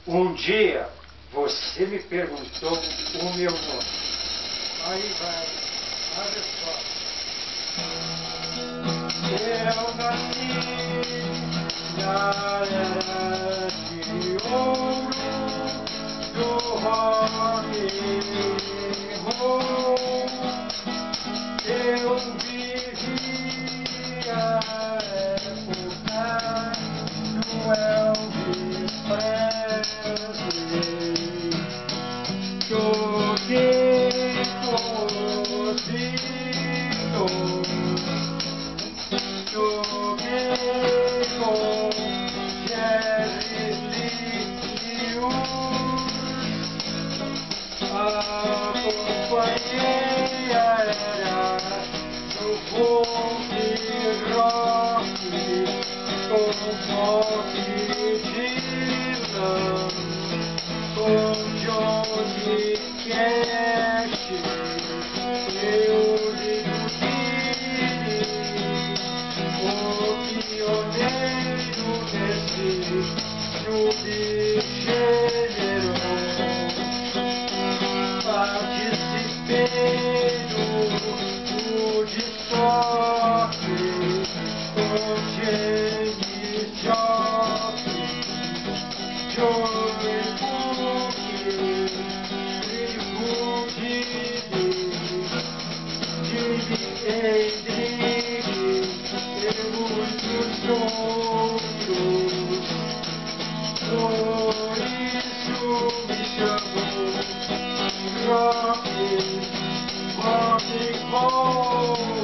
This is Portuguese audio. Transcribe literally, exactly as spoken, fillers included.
Um dia você me perguntou o meu nome. Aí vai a resposta. Eu nasci na era de ouro do rock and roll. Eu vivi a época do Elvis Presley. Joguei com os Beatles, joguei com Jerry Lee Lewis, acompanhei a era do folk rock com Bob Dylan, com Johnny Cash, eu ligo Dini, o pioneiro desse subgênero. Participei do Woodstock com Janis Joplin, Joey Booker, Tribu Didi, Jimi Hendrix e muitos outros. Por isso me chamo rock, rock and roll.